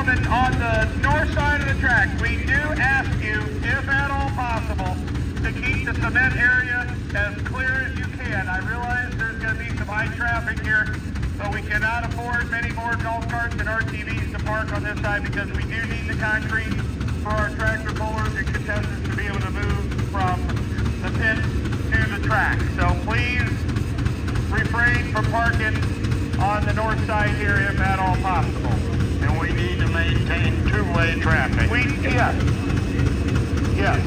on the north side of the track, we do ask you, if at all possible, to keep the cement area as clear as you can. I realize there's going to be some high traffic here, but we cannot afford many more golf carts and RTVs to park on this side because we do need the concrete for our tractor pullers and contestants to be able to move from the pit to the track. So please refrain from parking on the north side here if at all possible. And we need to maintain two-way traffic. Yes.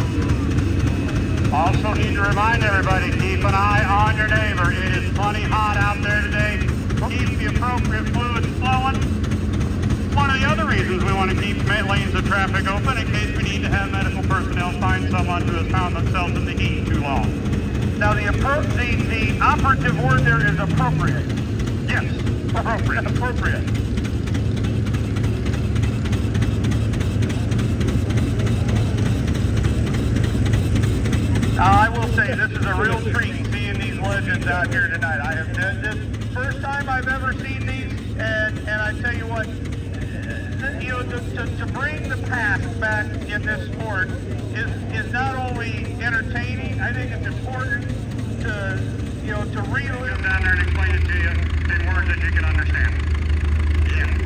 Also need to remind everybody, keep an eye on your neighbor. It is plenty hot out there today. Keep the appropriate fluids flowing. One of the other reasons we want to keep lanes of traffic open in case we need to have medical personnel find someone who has found themselves in the heat too long. Now the operative word there is appropriate. Yes, appropriate. I will say this is a real treat seeing these legends out here tonight. I have this first time I've ever seen these, and I tell you what, you know, to bring the past back in this sport is not only entertaining. I think it's important to relive. Come down there and explain it to you in words that you can understand. Yeah.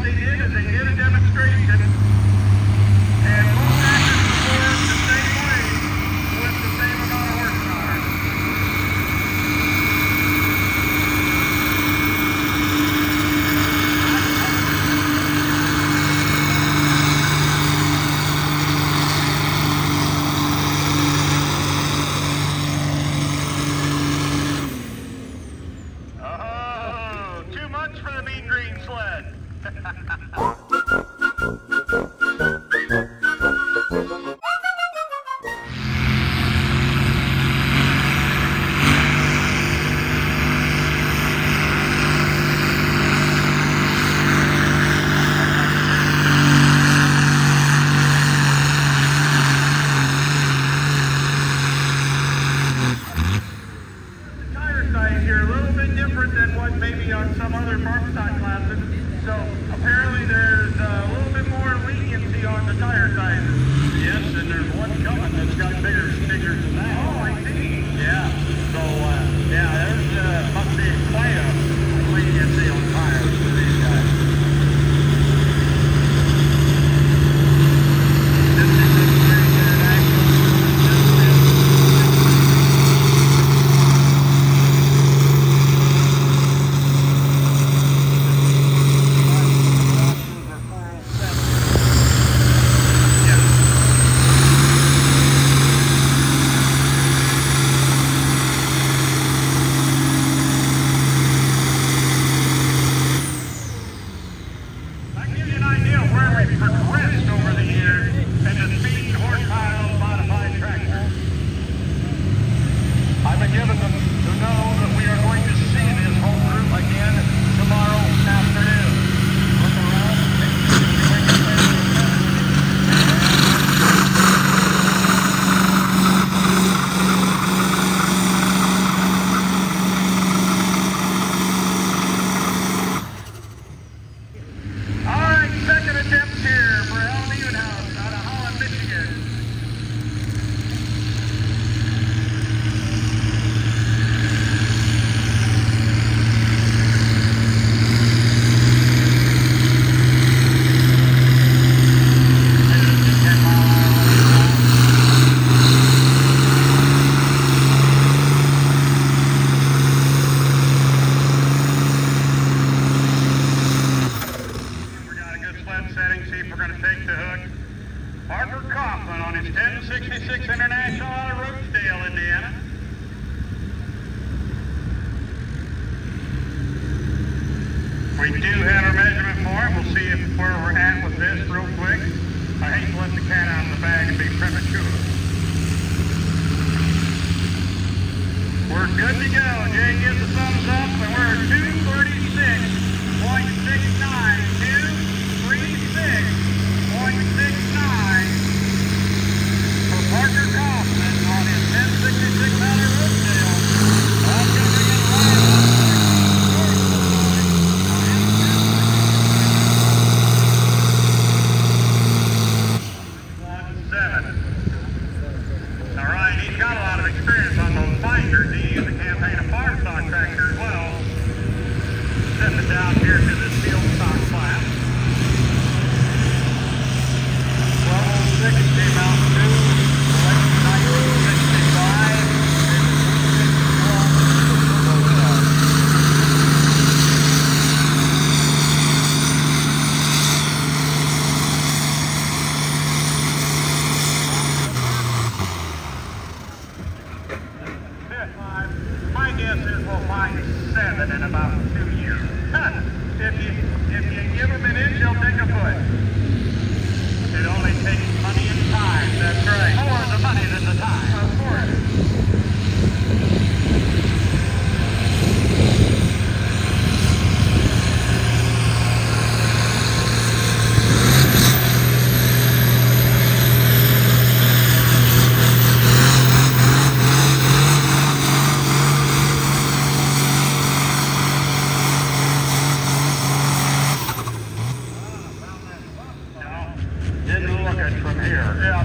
what they did is they did a demonstration, and both tractors performed the same way with the same amount of horsepower. Oh, too much for the mean green sled. Here a little bit different than what maybe on some other farm stock classes. So apparently there's a little bit more leniency on the tire sizes. Yes, and there's one coming that's got bigger stickers than that. Oh, I see. Yeah. So yeah, there's must be quite a leniency on tires for these guys. International out of Rosedale, Indiana. We do have our measurement for it. We'll see where we're at with this real quick. I hate to let the cat out of the bag and be premature. We're good to go. Jay gives a thumbs up, and we're at 236.69. Parker Kaufman on his 1066 out of Rosedale. I'm going to bring in All right, he's got a lot of experience on those binders. He used to campaign a farm stock tractor as well. Send it down here to this field stock class. 1206 came out too. My guess is we'll find 7 in about 2 years. If you give them an inch, they'll take a foot. It only takes money and time. That's right. More the money than the time. Of course. From here. Yeah.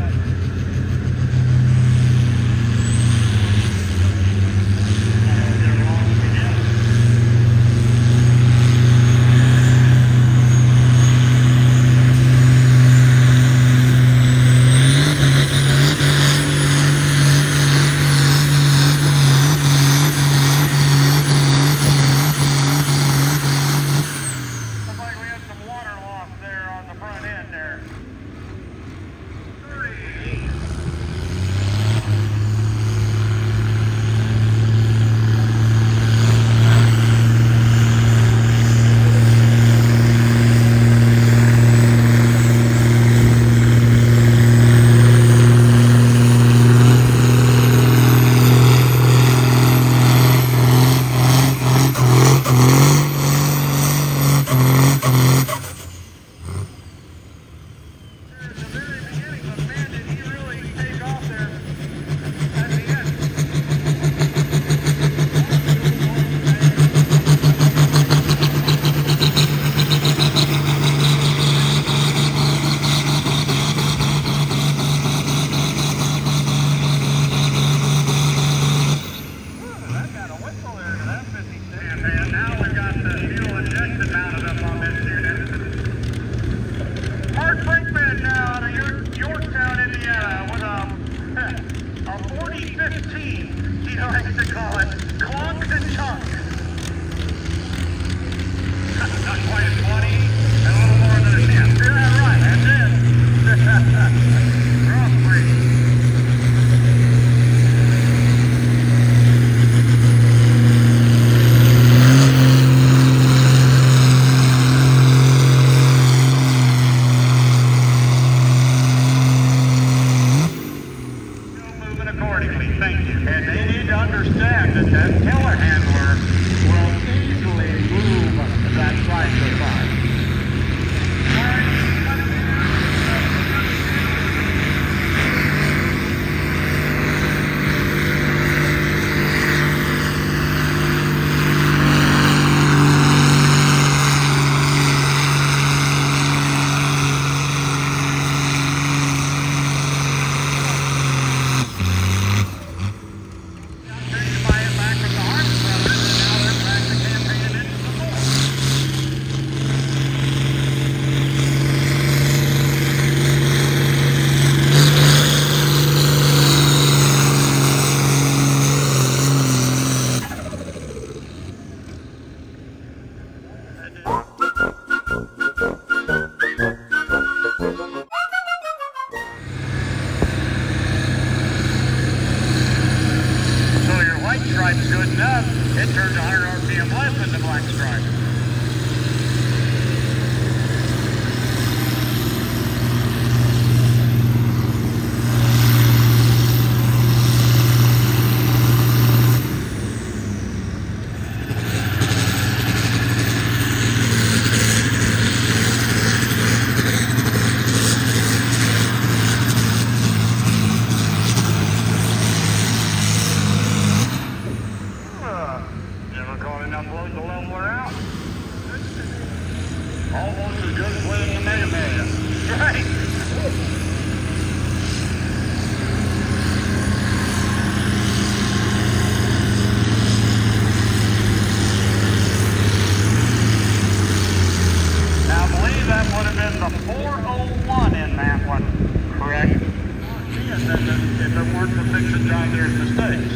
401 in that one, correct? Yes, if it weren't for fixing John Deere's mistakes.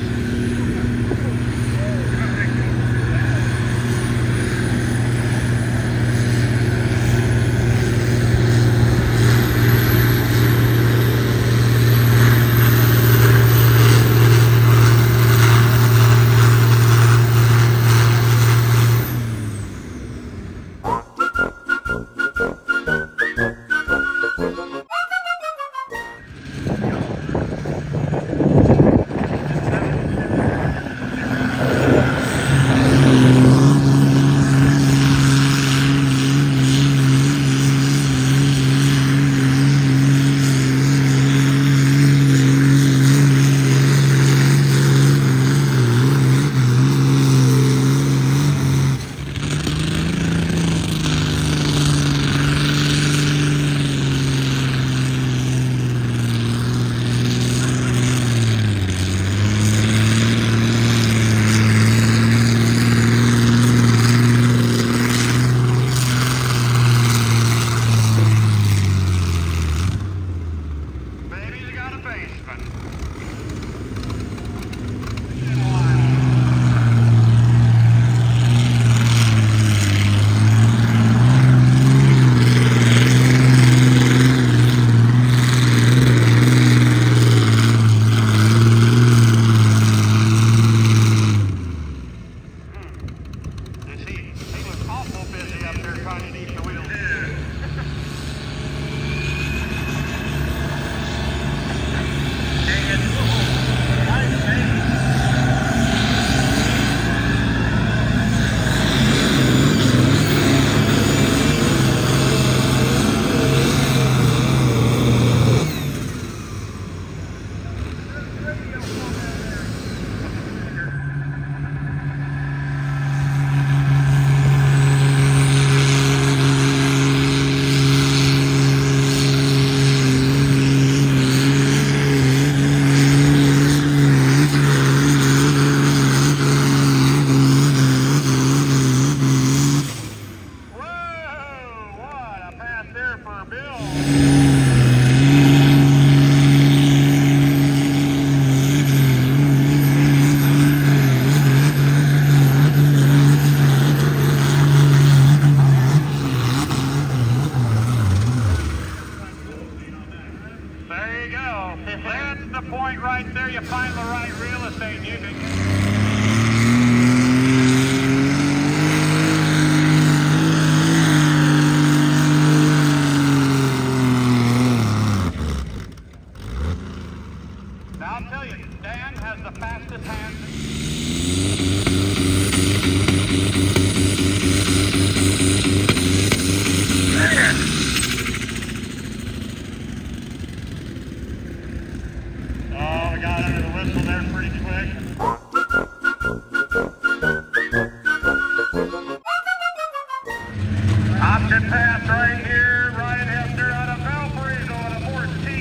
Option pass right here, right after out of Valparaiso on a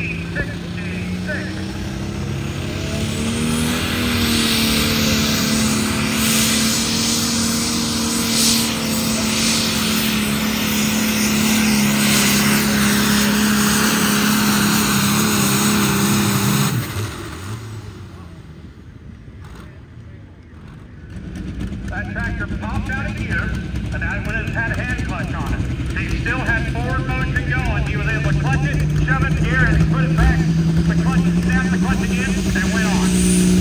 1466. That tractor popped out of gear, and that one had a hand clutch on it. He still had forward motion going. He was able to clutch it, shove it in gear, and put it back. The clutch, snapped the clutch again, and went on.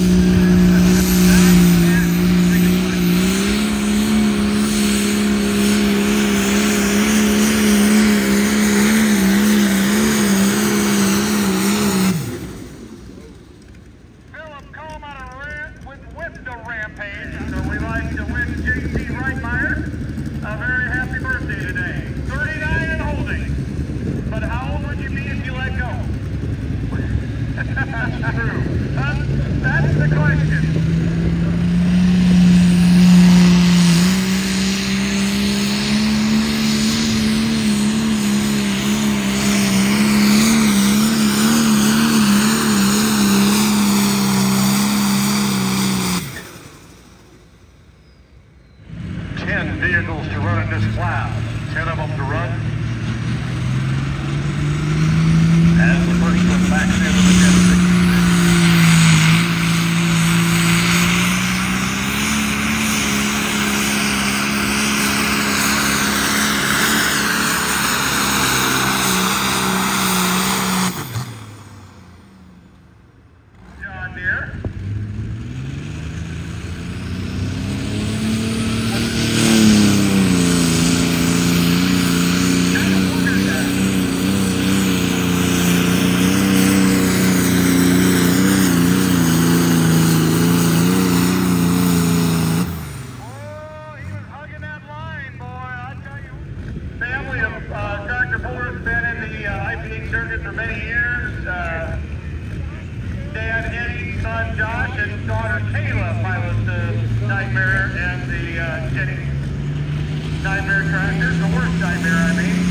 A very happy birthday today. 39 and holding. But how old would you be if you let go? many years. Dad Eddie, son Josh, and daughter Kayla pilots the Nightmare and the Jenny Nightmare tractors, the worst Nightmare, I mean.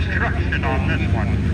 obstruction on this one.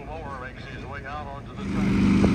Moore makes his way out onto the track.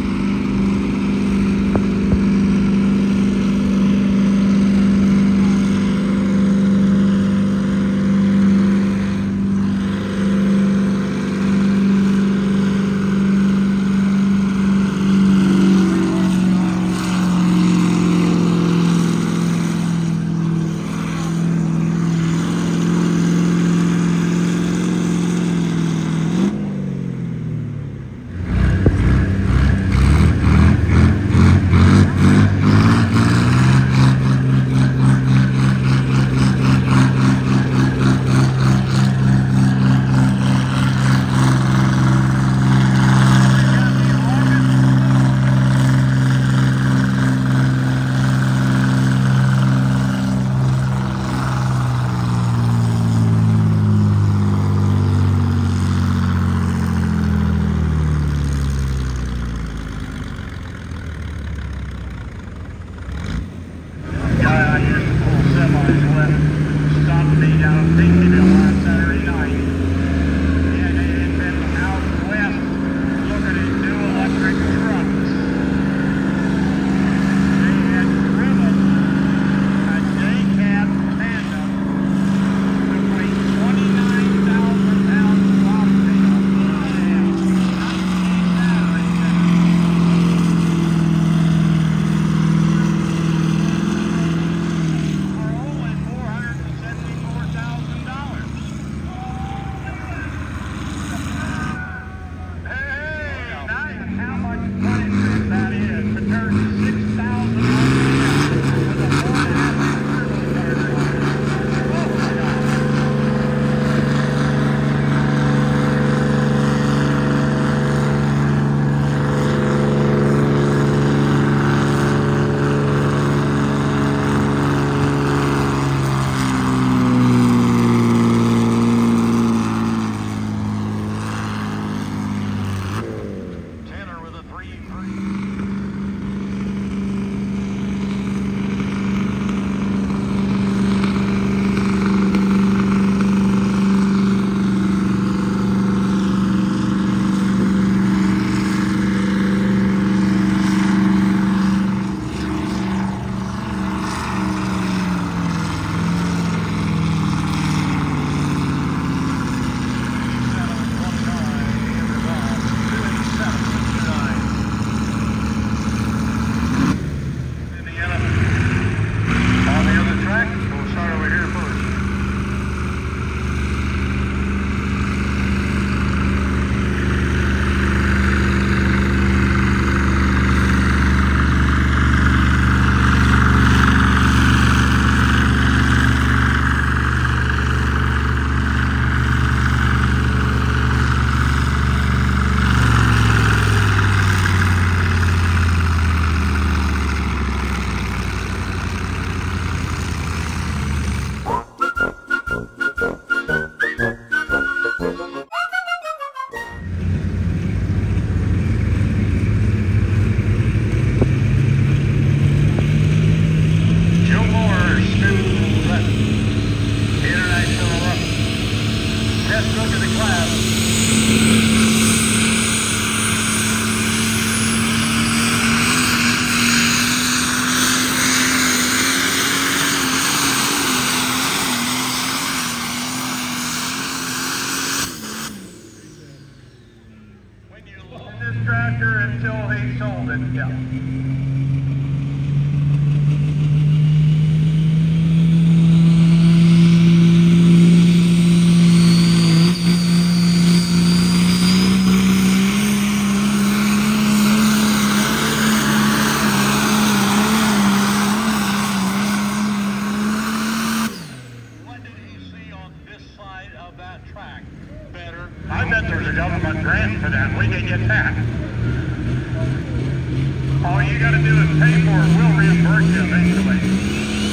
All you got to do is pay for it. We'll reimburse you eventually.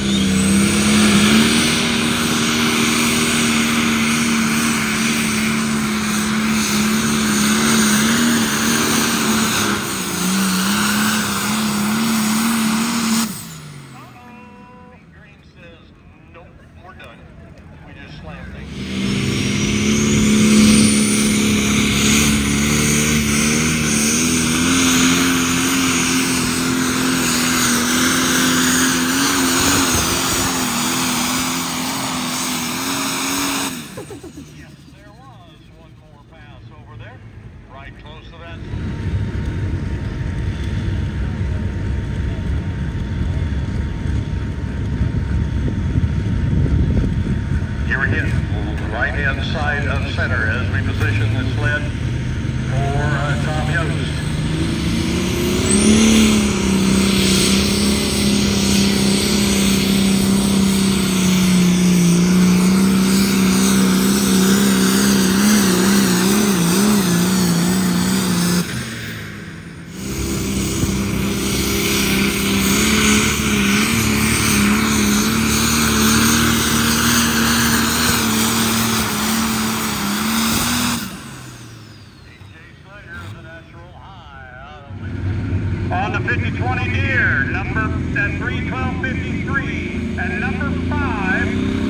Green says, nope, we're done. We just slammed things. close to that. You're hit right-hand side of center as we position the sled for Tom Yost. On the 50-20 deer, number at 312.53, and number 5.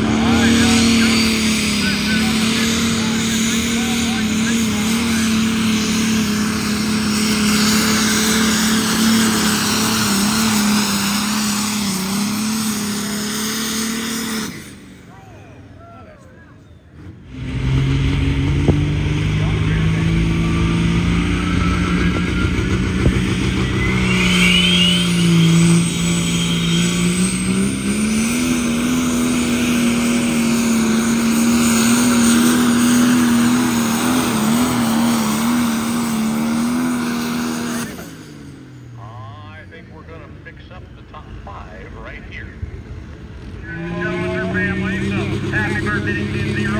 Up the top 5 right here. Happy birthday to Lindsay.